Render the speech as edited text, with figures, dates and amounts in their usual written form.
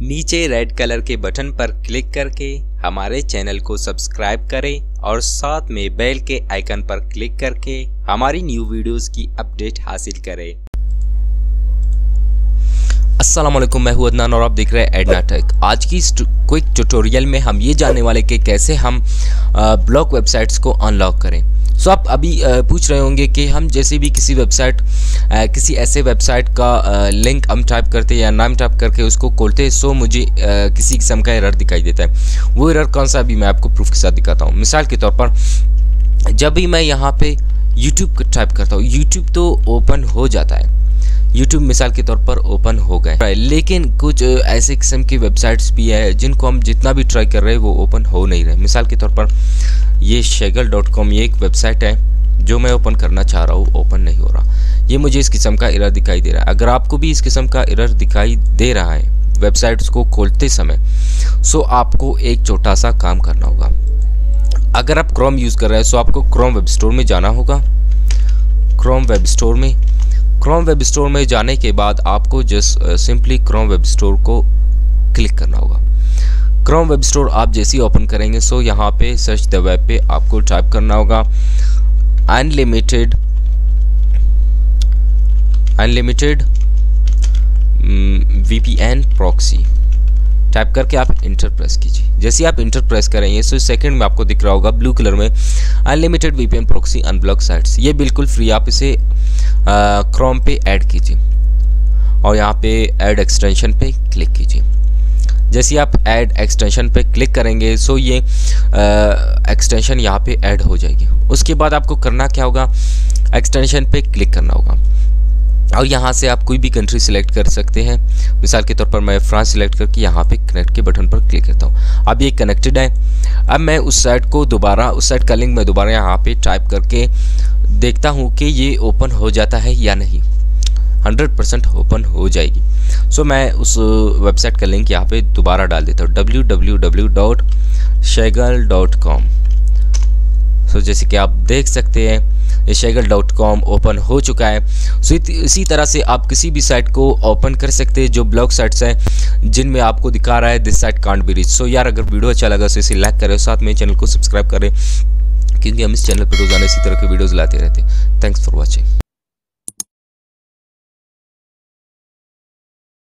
नीचे red colour के button पर क्लिक करके हमारे चैनल को सब्सक्राइब करें और साथ में बेल के आइकन पर क्लिक करके हमारी न्यू वीडियोस की अपडेट हासिल करें। अस्सलाम वालेकुम, मैं हूं अदनान और आप देख रहे हैं एडना टेक। आज की इस क्विक ट्यूटोरियल में हम ये जानने वाले कि कैसे हम ब्लॉक वेबसाइट्स को अनलॉक करें। सो आप अभी पूछ रहे होंगे कि हम जैसे भी किसी वेबसाइट किसी ऐसे वेबसाइट का लिंक हम टाइप करते या नाम टाइप करके उसको खोलते हैं, सो मुझे किसी किस्म का एरर दिखाई देता है। वो एरर कौन सा अभी मैं आपको प्रूफ के साथ दिखाता हूँ। मिसाल के तौर पर जब भी मैं यहाँ पे YouTube टाइप करता हूँ, YouTube तो ओपन हो जाता है, YouTube मिसाल के तौर पर ओपन हो गए, लेकिन कुछ ऐसे किस्म की वेबसाइट्स भी है जिनको हम जितना भी ट्राई कर रहे हैं वो ओपन हो नहीं रहे। मिसाल के तौर पर ये shaggle.com ये एक वेबसाइट है जो मैं ओपन करना चाह रहा हूँ, ओपन नहीं हो रहा। ये मुझे इस किस्म का एरर दिखाई दे रहा है। अगर आपको भी इस किस्म का एरर दिखाई दे रहा है वेबसाइट्स को खोलते समय, सो आपको एक छोटा सा काम करना होगा। अगर आप क्रोम यूज़ कर रहे हैं सो आपको क्रोम वेब स्टोर में जाना होगा। क्रोम वेब स्टोर में जाने के बाद आपको just simply Chrome web store को क्लिक करना होगा। क्रोम वेब स्टोर आप जैसे ही ओपन करेंगे सो यहाँ पे सर्च द वेब पे आपको टाइप करना होगा अनलिमिटेड VPN प्रॉक्सी टाइप करके आप इंटर प्रेस कीजिए। जैसे ही आप इंटर प्रेस करेंगे सो सेकंड में आपको दिख रहा होगा ब्लू कलर में unlimited VPN proxy unblock sites. ये बिल्कुल फ्री, आप इसे क्रोम पे ऐड कीजिए और यहाँ पे ऐड एक्सटेंशन पे क्लिक कीजिए। जैसे आप ऐड एक्सटेंशन पे क्लिक करेंगे सो ये एक्सटेंशन यहाँ पे ऐड हो जाएगी। उसके बाद आपको करना क्या होगा, एक्सटेंशन पे क्लिक करना होगा और यहाँ से आप कोई भी कंट्री सिलेक्ट कर सकते हैं। मिसाल के तौर पर मैं फ्रांस सिलेक्ट करके यहाँ पे कनेक्ट के बटन पर क्लिक करता हूँ। अब ये कनेक्टेड है। अब मैं उस साइट का लिंक मैं दोबारा यहाँ पे टाइप करके देखता हूँ कि ये ओपन हो जाता है या नहीं। 100% ओपन हो जाएगी। सो मैं उस वेबसाइट का लिंक यहाँ पे दोबारा डाल देता हूँ www.shaggle.com। सो जैसे कि आप देख सकते हैं ये shaggle.com ओपन हो चुका है। सो इसी तरह से आप किसी भी साइट को ओपन कर सकते हैं जो ब्लॉक साइट्स हैं जिनमें आपको दिखा रहा है this site can't be reached. So यार अगर वीडियो अच्छा लगा तो इसे लाइक करें, साथ में चैनल को सब्सक्राइब करें क्योंकि हम इस चैनल पर रोजाना इसी तरह के वीडियोस लाते रहते हैं। Thanks for watching.